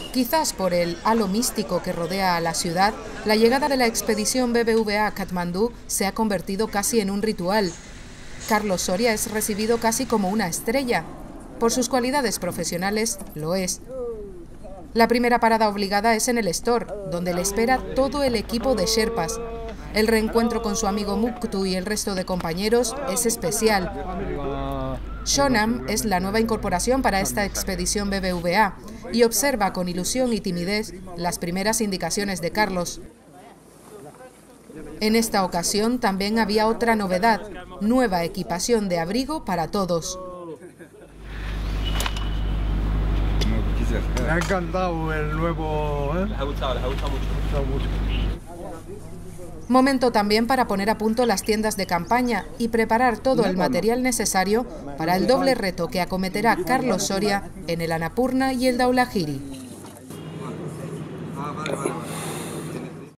Quizás por el halo místico que rodea a la ciudad, la llegada de la expedición BBVA a Katmandú se ha convertido casi en un ritual. Carlos Soria es recibido casi como una estrella. Por sus cualidades profesionales, lo es. La primera parada obligada es en el Store, donde le espera todo el equipo de Sherpas. El reencuentro con su amigo Muktu y el resto de compañeros es especial. Shonam es la nueva incorporación para esta expedición BBVA y observa con ilusión y timidez las primeras indicaciones de Carlos. En esta ocasión también había otra novedad, nueva equipación de abrigo para todos. Me ha encantado el nuevo... Les ha gustado mucho. Momento también para poner a punto las tiendas de campaña y preparar todo el material necesario para el doble reto que acometerá Carlos Soria en el Annapurna y el Dhaulagiri.